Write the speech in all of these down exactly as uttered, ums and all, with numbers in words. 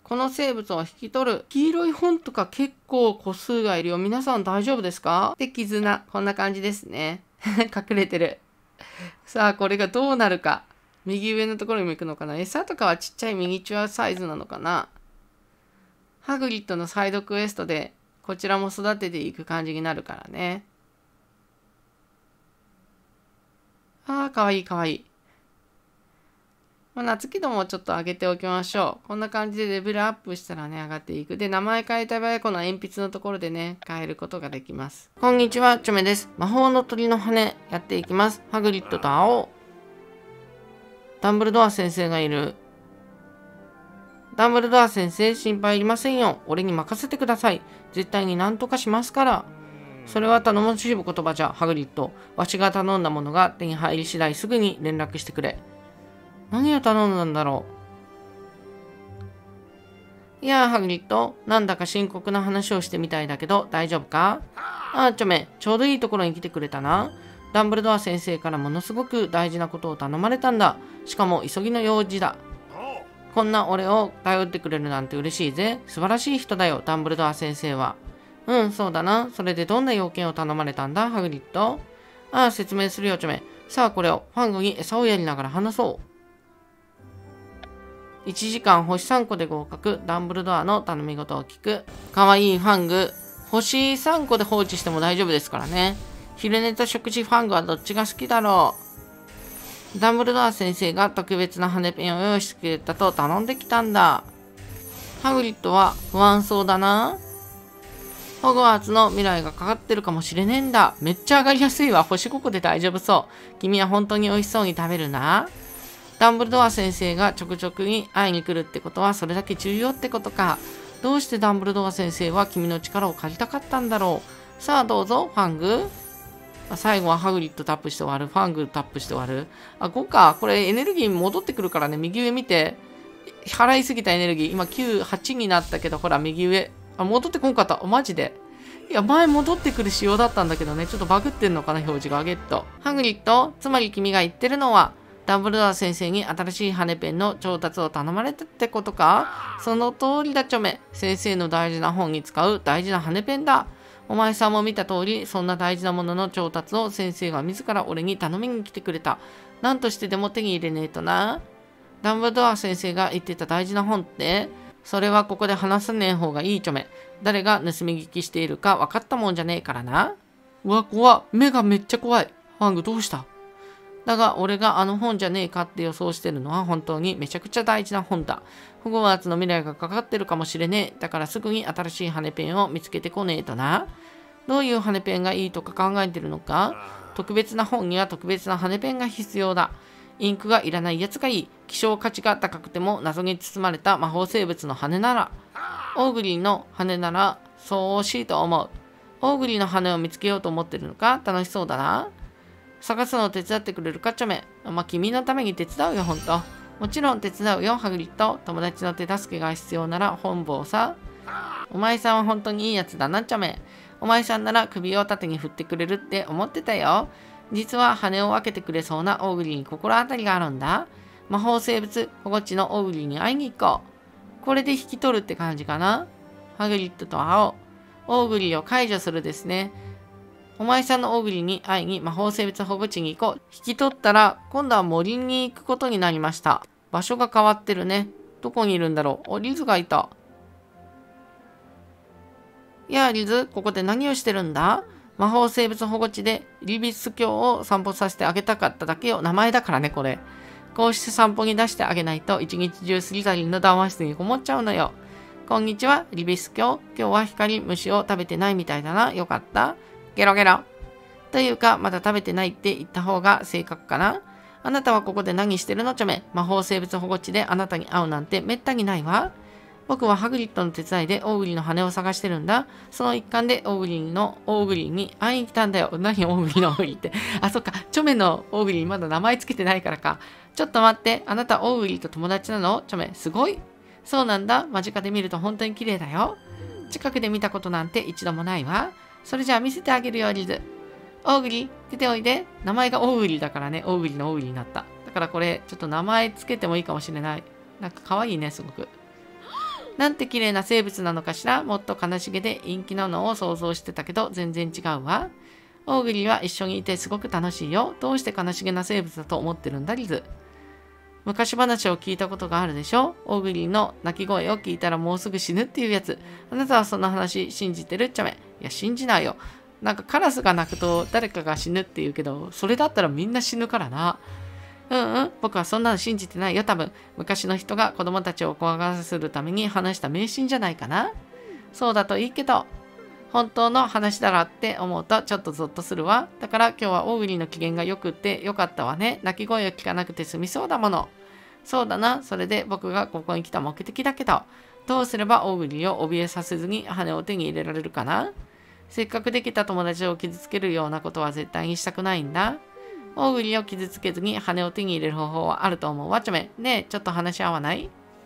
この生物を引き取る。黄色い本とか結構個数がいるよ。皆さん大丈夫ですか？で、絆。こんな感じですね。隠れてる。さあ、これがどうなるか。右上のところにも行くのかな。餌とかはちっちゃいミニチュアサイズなのかな。ハグリッドのサイドクエストで、こちらも育てていく感じになるからね。ああ、かわいいかわいい。まあ、夏木度もちょっと上げておきましょう。こんな感じでレベルアップしたらね、上がっていく。で、名前変えた場合、この鉛筆のところでね、変えることができます。こんにちは、チョメです。魔法の鳥の羽、やっていきます。ハグリッドと会おう。ダンブルドア先生がいる。ダンブルドア先生、心配いりませんよ。俺に任せてください。絶対に何とかしますから。それは頼もしい言葉じゃ、ハグリッド。わしが頼んだものが手に入り次第すぐに連絡してくれ。何を頼んだんだろう。いやあ、ハグリッド。なんだか深刻な話をしてみたいだけど、大丈夫か？ああ、ちょめ、ちょうどいいところに来てくれたな。ダンブルドア先生からものすごく大事なことを頼まれたんだ。しかも急ぎの用事だ。こんな俺を頼ってくれるなんて嬉しいぜ。素晴らしい人だよ、ダンブルドア先生は。うん、そうだな。それでどんな要件を頼まれたんだ、ハグリッド？ああ、説明するよ、ちょめ。さあ、これをファンゴに餌をやりながら話そう。いちじかん星さんこで合格。ダンブルドアの頼み事を聞く。かわいいファング。星さんこで放置しても大丈夫ですからね。昼寝と食事ファングはどっちが好きだろう。ダンブルドア先生が特別な羽ペンを用意してくれたと頼んできたんだ。ハグリッドは不安そうだな。ホグワーツの未来がかかってるかもしれねえんだ。めっちゃ上がりやすいわ。星ごこで大丈夫そう。君は本当に美味しそうに食べるな。ダンブルドア先生がちょくちょくに会いに来るってことはそれだけ重要ってことか。どうしてダンブルドア先生は君の力を借りたかったんだろう。さあどうぞ、ファング。最後はハグリッドタップして終わる。ファングタップして終わる。あ、ごか。これエネルギー戻ってくるからね。右上見て。払いすぎたエネルギー。今きゅう、はちになったけど、ほら、右上。あ、戻ってこんかった。マジで。いや、前戻ってくる仕様だったんだけどね。ちょっとバグってんのかな、表示が。ゲット。ハグリッド、つまり君が言ってるのは、ダンブルドア先生に新しい羽ペンの調達を頼まれたってことか？その通りだ、ちょめ。先生の大事な本に使う大事な羽ペンだ。お前さんも見た通り、そんな大事なものの調達を先生が自ら俺に頼みに来てくれた。なんとしてでも手に入れねえとな。ダンブルドア先生が言ってた大事な本って、それはここで話さねえ方がいい、ちょめ。誰が盗み聞きしているか分かったもんじゃねえからな。うわ、怖っ。目がめっちゃ怖い。ファングどうした？だが俺があの本じゃねえかって予想してるのは本当にめちゃくちゃ大事な本だ。ホグワーツの未来がかかってるかもしれねえ。だからすぐに新しい羽ペンを見つけてこねえとな。どういう羽ペンがいいとか考えてるのか？特別な本には特別な羽ペンが必要だ。インクがいらないやつがいい。希少価値が高くても謎に包まれた魔法生物の羽なら。オーグリーの羽ならそう惜しいと思う。オーグリーの羽を見つけようと思ってるのか？楽しそうだな。探すのを手伝ってくれるか、ちょめ。まあ、君のために手伝うよ、ほんと。もちろん手伝うよ、ハグリッド。友達の手助けが必要なら本望さ。お前さんは本当にいいやつだな、ちょめ。お前さんなら首を縦に振ってくれるって思ってたよ。実は羽を分けてくれそうなオーグリーに心当たりがあるんだ。魔法生物保護地のオーグリーに会いに行こう。これで引き取るって感じかな。ハグリッドと会おう。オーグリーを解除するですね。お前さんのオーグリーに会いに魔法生物保護地に行こう。引き取ったら、今度は森に行くことになりました。場所が変わってるね。どこにいるんだろう。お、リズがいた。いや、リズ、ここで何をしてるんだ？魔法生物保護地でリビス教を散歩させてあげたかっただけよ。名前だからね、これ。こうして散歩に出してあげないと、一日中スリザリンの談話室にこもっちゃうのよ。こんにちは、リビス教。今日は光虫を食べてないみたいだな。よかった。ゲロゲロ。というか、まだ食べてないって言った方が正確かな。あなたはここで何してるの、ちょめ。魔法生物保護地であなたに会うなんてめったにないわ。僕はハグリッドの手伝いでオーグリーの羽を探してるんだ。その一環でオーグリーのオーグリーに会いに来たんだよ。何オーグリーのオーグリーって。あ、そっか。チョメのオーグリーまだ名前つけてないからか。ちょっと待って。あなたオーグリーと友達なの？チョメ、すごい。そうなんだ。間近で見ると本当に綺麗だよ。近くで見たことなんて一度もないわ。それじゃあ見せてあげるよ、リズ。オーグリー、出ておいで。名前がオーグリーだからね。オーグリーのオーグリーになった。だからこれ、ちょっと名前つけてもいいかもしれない。なんか可愛いね、すごく。 なんて綺麗な生物なのかしら。もっと悲しげで陰気なのを想像してたけど全然違うわ。オーグリーは一緒にいてすごく楽しいよ。どうして悲しげな生物だと思ってるんだリズ。昔話を聞いたことがあるでしょ。オーグリーの鳴き声を聞いたらもうすぐ死ぬっていうやつ。あなたはそんな話信じてるっちゃめ。いや信じないよ。なんかカラスが鳴くと誰かが死ぬって言うけど、それだったらみんな死ぬからな。うんうん、僕はそんなの信じてないよ多分。昔の人が子供たちを怖がらせるために話した迷信じゃないかな。そうだといいけど、本当の話だらって思うとちょっとゾッとするわ。だから今日はオーグリーの機嫌が良くってよかったわね。鳴き声を聞かなくて済みそうだもの。そうだな。それで僕がここに来た目的だけど、どうすればオーグリーを怯えさせずに羽を手に入れられるかな。せっかくできた友達を傷つけるようなことは絶対にしたくないんだ。オーグリーを傷つけずに羽を手に入れる方法はあると思うわ。ちょめ。ねえ、ちょっと話し合わない？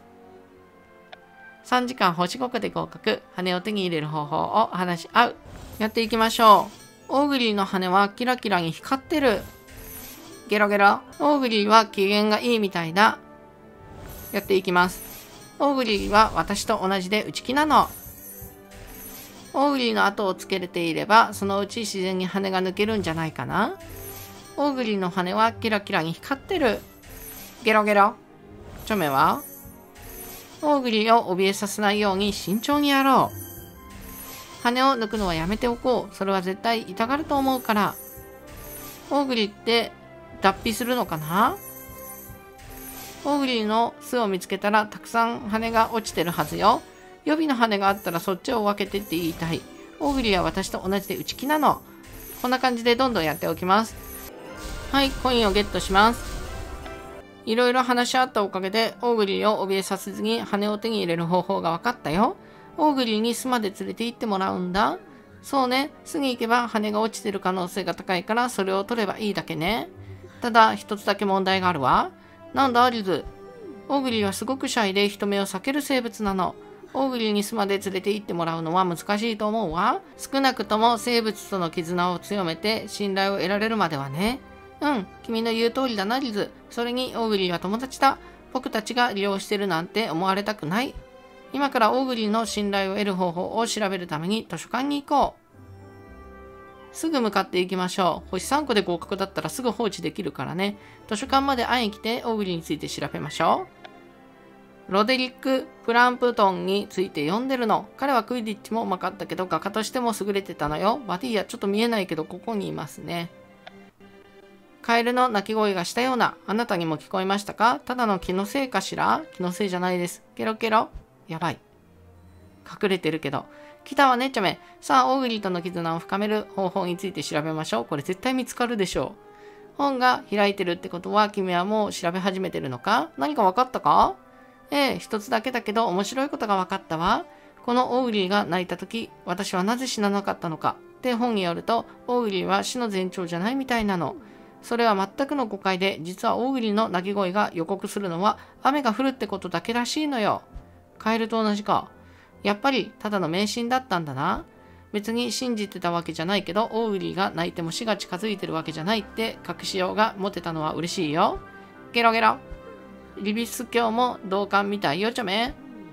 さんじかん星ごこで合格。羽を手に入れる方法を話し合う。やっていきましょう。オーグリーの羽はキラキラに光ってる。ゲロゲロ。オーグリーは機嫌がいいみたいだ。やっていきます。オーグリーは私と同じで内気なの。オーグリーの後をつけれていれば、そのうち自然に羽が抜けるんじゃないかな。オーグリーの羽はキラキラに光ってる。ゲロゲロ。チョメはオーグリーを怯えさせないように慎重にやろう。羽を抜くのはやめておこう。それは絶対痛がると思うから。オーグリーって脱皮するのかな？オーグリーの巣を見つけたらたくさん羽が落ちてるはずよ。予備の羽があったらそっちを分けてって言いたい。オーグリーは私と同じで内気なの。こんな感じでどんどんやっておきます。はい、コインをゲットします。いろいろ話し合ったおかげで、オーグリーを怯えさせずに羽を手に入れる方法が分かったよ。オーグリーに巣まで連れて行ってもらうんだ。そうね、巣に行けば羽が落ちてる可能性が高いから、それを取ればいいだけね。ただ、一つだけ問題があるわ。なんだ、リズ。オーグリーはすごくシャイで人目を避ける生物なの。オーグリーに巣まで連れて行ってもらうのは難しいと思うわ。少なくとも生物との絆を強めて信頼を得られるまではね。うん、君の言う通りだな、リズ。それに、オーグリーは友達だ。僕たちが利用してるなんて思われたくない。今からオーグリーの信頼を得る方法を調べるために図書館に行こう。すぐ向かっていきましょう。星さんこで合格だったらすぐ放置できるからね。図書館まで会いに来て、オーグリーについて調べましょう。ロデリック・プランプトンについて読んでるの。彼はクイディッチもうまかったけど、画家としても優れてたのよ。バティーヤ、ちょっと見えないけど、ここにいますね。カエルの鳴き声がしたような。あなたにも聞こえましたか？ただの気のせいかしら？気のせいじゃないです。ケロケロ。やばい。隠れてるけど。来たわね、ちょめ。さあ、オーグリーとの絆を深める方法について調べましょう。これ絶対見つかるでしょう。本が開いてるってことは、君はもう調べ始めてるのか？何か分かったか？ええ、一つだけだけど面白いことが分かったわ。このオーグリーが泣いたとき、私はなぜ死ななかったのか。って本によると、オーグリーは死の前兆じゃないみたいなの。それは全くの誤解で、実はオーグリーの鳴き声が予告するのは雨が降るってことだけらしいのよ。カエルと同じか。やっぱりただの迷信だったんだな。別に信じてたわけじゃないけど、オーグリーが泣いても死が近づいてるわけじゃないって隠しようが持てたのは嬉しいよ。ゲロゲロ。リビス教も同感みたいよ、ちょめ。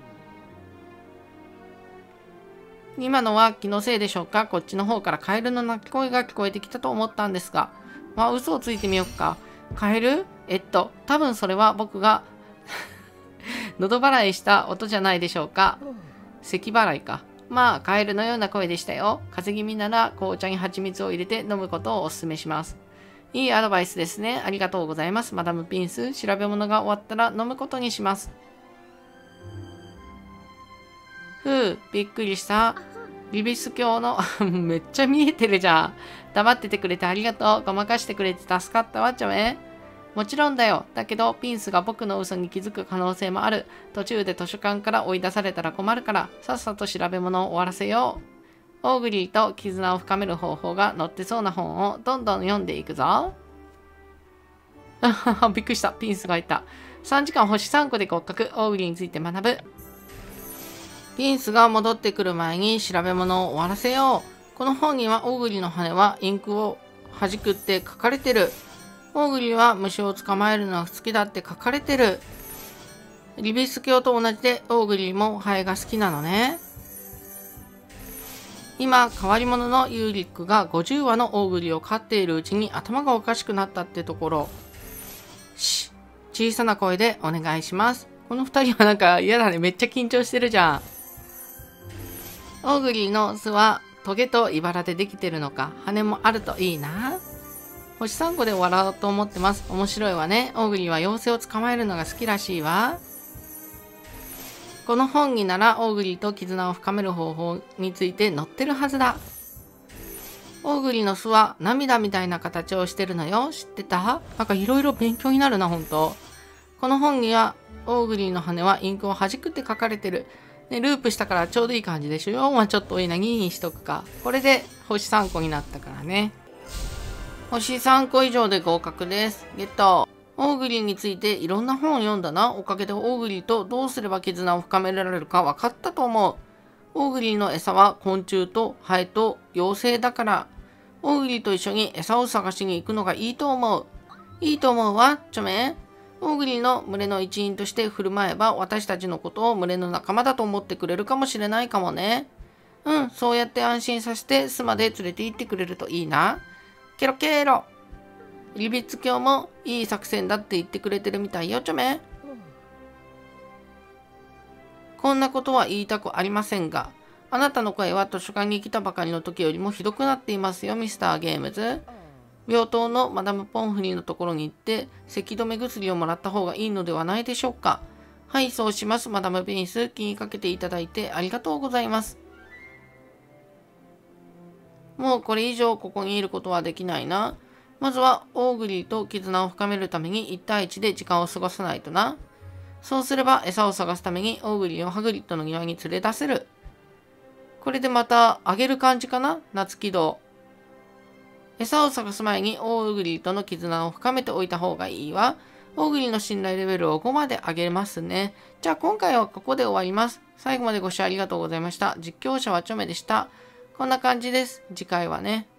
今のは気のせいでしょうか？こっちの方からカエルの鳴き声が聞こえてきたと思ったんですが。まあ、嘘をついてみよっか。カエル？えっと、多分それは僕が喉払いした音じゃないでしょうか。咳払いか。まあ、カエルのような声でしたよ。風邪気味なら紅茶に蜂蜜を入れて飲むことをお勧めします。いいアドバイスですね。ありがとうございます。マダムピンス。調べ物が終わったら飲むことにします。ふう、びっくりした。リビス教のめっちゃ見えてるじゃん。黙っててくれてありがとう。ごまかしてくれて助かったわ、ちょめ。もちろんだよ。だけど、ピンスが僕の嘘に気づく可能性もある。途中で図書館から追い出されたら困るから、さっさと調べ物を終わらせよう。オーグリーと絆を深める方法が載ってそうな本をどんどん読んでいくぞ。びっくりした。ピンスがいた。さんじかん星さんこで合格。オーグリーについて学ぶ。ピンスが戻ってくる前に調べ物を終わらせよう。この本にはオーグリーの羽はインクを弾くって書かれてる。オーグリーは虫を捕まえるのが好きだって書かれてる。 リビス教と同じでオーグリーもハエが好きなのね。今、変わり者のユーリックがごじゅうわのオーグリーを飼っているうちに頭がおかしくなったってところ。し、小さな声でお願いします。この二人はなんか嫌だね。めっちゃ緊張してるじゃん。オーグリーの巣はトゲと茨でできてるのか、羽もあるといいな。星さんこで笑おうと思ってます。面白いわね。オーグリーは妖精を捕まえるのが好きらしいわ。この本にならオーグリーと絆を深める方法について載ってるはずだ。オーグリーの巣は涙みたいな形をしてるのよ。知ってた？なんかいろいろ勉強になるな、ほんと。この本にはオーグリーの羽はインクを弾くって書かれてる。ね、ループしたからちょうどいい感じでしょ。よんはちょっと多いな、ににしとくか。これで星さんこになったからね。星さんこ以上で合格です。ゲット。オーグリーについていろんな本を読んだな。おかげでオーグリーとどうすれば絆を深められるか分かったと思う。オーグリーの餌は昆虫とハエと妖精だから、オーグリーと一緒に餌を探しに行くのがいいと思う。いいと思うわ、ちょめ。オーグリーの群れの一員として振る舞えば私たちのことを群れの仲間だと思ってくれるかもしれないかもね。うん、そうやって安心させて巣まで連れて行ってくれるといいな。ケロケロ。リビッツ教もいい作戦だって言ってくれてるみたいよ、ちょめ。こんなことは言いたくありませんが、あなたの声は図書館に来たばかりの時よりもひどくなっていますよ、ミスターゲームズ。病棟のマダム・ポンフリーのところに行って、咳止め薬をもらった方がいいのではないでしょうか。はい、そうします、マダム・ベニス。気にかけていただいてありがとうございます。もうこれ以上ここにいることはできないな。まずはオーグリーと絆を深めるためにいち対いちで時間を過ごさないとな。そうすれば餌を探すためにオーグリーをハグリッドの庭に連れ出せる。これでまた上げる感じかな、夏軌道。餌を探す前にオーグリーとの絆を深めておいた方がいいわ。オーグリーの信頼レベルをごまで上げますね。じゃあ今回はここで終わります。最後までご視聴ありがとうございました。実況者はチョメでした。こんな感じです。次回はね。